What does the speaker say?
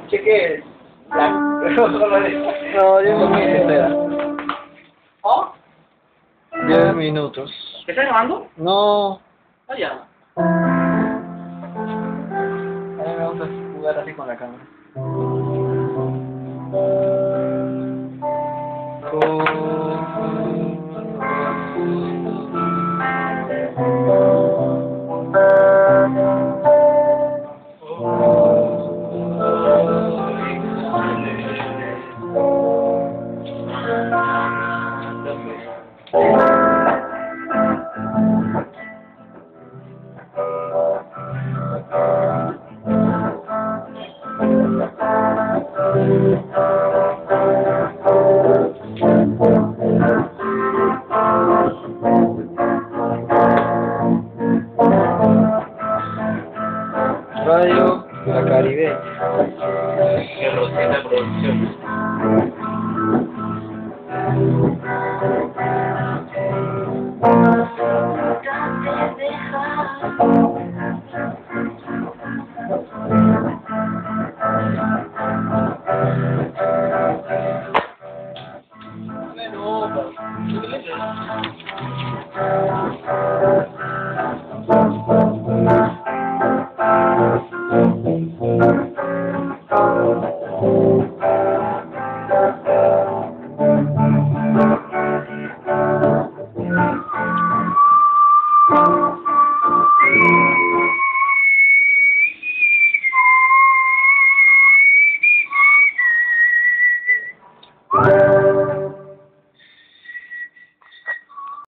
Cheque blanco. No, 10 minutos espera. ¿Oh? 10 minutos. ¿Estás grabando? No. Ah, ya. A mí me gusta jugar así con la cámara. Radio La Caribeña. Que Rosita Producciones.